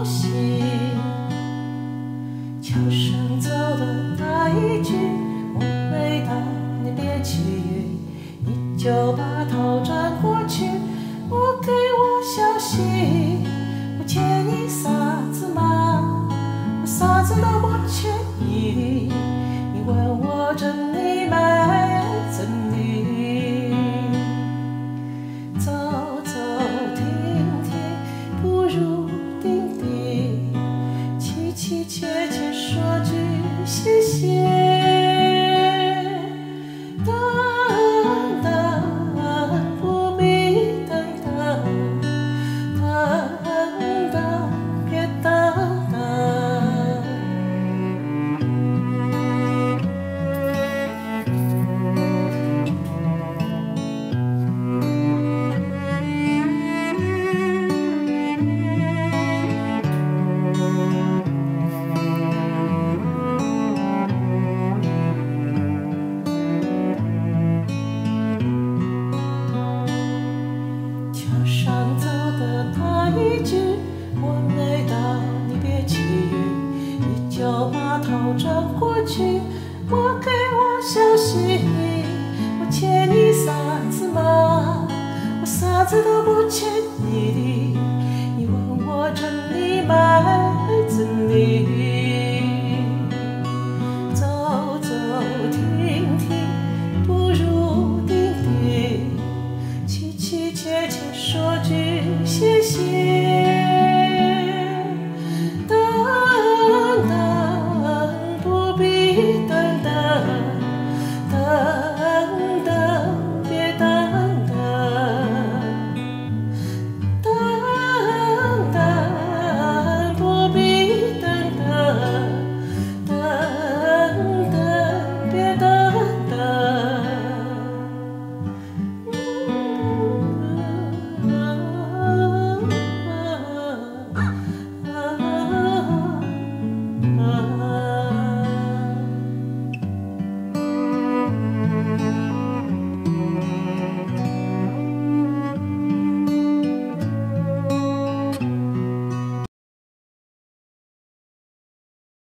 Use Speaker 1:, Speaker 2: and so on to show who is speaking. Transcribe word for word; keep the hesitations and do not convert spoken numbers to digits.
Speaker 1: 高兴。桥上走的那一句“我没到，你别起晕”，你就把头转过去，不给我消息。我欠你啥子嘛？我啥子都不欠你，你问我真理没真理？走走停停，不如定定，凄凄切切说句谢谢。等等，不必等等，等等，别等等。桥上走的那一句“我没到，你别起晕”，你就把头转过去，不给我消息。我欠你啥子嘛？我啥子都不欠你的，你问我真理没真理？